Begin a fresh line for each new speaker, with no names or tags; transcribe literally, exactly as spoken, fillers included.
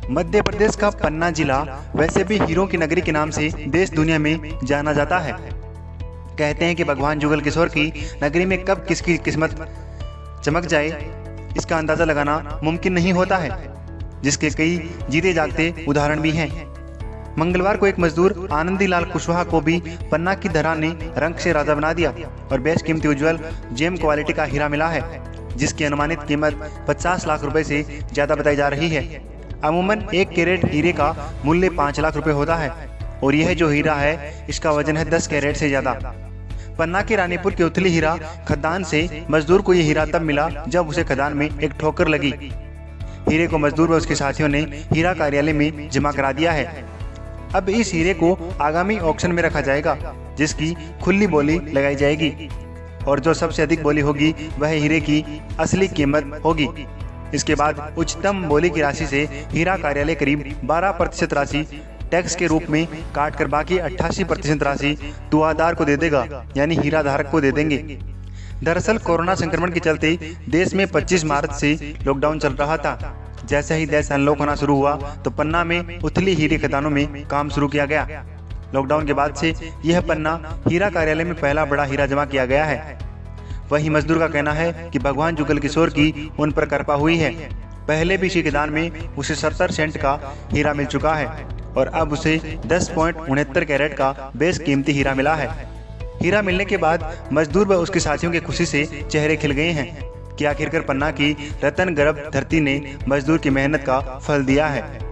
मध्य प्रदेश का पन्ना जिला वैसे भी हीरो की नगरी के नाम से देश दुनिया में जाना जाता है। कहते हैं कि भगवान जुगल किशोर की नगरी में कब किसकी किस्मत चमक जाए इसका अंदाजा लगाना मुमकिन नहीं होता है, जिसके कई जीते जागते उदाहरण भी हैं। मंगलवार को एक मजदूर आनंदी लाल कुशवाहा को भी पन्ना की धरा ने रंग से राजा बना दिया और बेश कीमती उज्जवल जेम क्वालिटी का हीरा मिला है, जिसकी अनुमानित कीमत पचास लाख रुपए से ज्यादा बताई जा रही है। अमूमन एक कैरेट हीरे का मूल्य पाँच लाख रुपए होता है और यह जो हीरा है इसका वजन है दस कैरेट से ज्यादा। पन्ना के रानीपुर के उथली हीरा खदान से मजदूर को यह हीरा तब मिला जब उसे खदान में एक ठोकर लगी। हीरे को मजदूर व उसके साथियों ने हीरा कार्यालय में जमा करा दिया है। अब इस हीरे को आगामी ऑक्शन में रखा जाएगा, जिसकी खुली बोली लगाई जाएगी और जो सबसे अधिक बोली होगी वह हीरे की असली कीमत होगी। इसके बाद उच्चतम बोली की राशि से हीरा कार्यालय करीब बारह प्रतिशत राशि टैक्स के रूप में काट कर बाकी अट्ठासी प्रतिशत राशि दुआदार को दे देगा, यानी हीरा धारक को दे देंगे। दरअसल कोरोना संक्रमण के चलते देश में पच्चीस मार्च से लॉकडाउन चल रहा था। जैसे ही देश अनलॉक होना शुरू हुआ तो पन्ना में उथली हीरे खदानों में काम शुरू किया गया। लॉकडाउन के बाद से यह पन्ना हीरा कार्यालय में पहला बड़ा हीरा जमा किया गया है। वही मजदूर का कहना है कि भगवान जुगल किशोर की उन पर कृपा हुई है। पहले भी इसी खदान में उसे सत्तर सेंट का हीरा मिल चुका है और अब उसे दस पॉइंट उनहत्तर कैरेट का बेस कीमती हीरा मिला है। हीरा मिलने के बाद मजदूर व उसके साथियों की खुशी से चेहरे खिल गए हैं कि आखिरकार पन्ना की रतन गर्भ धरती ने मजदूर की मेहनत का फल दिया है।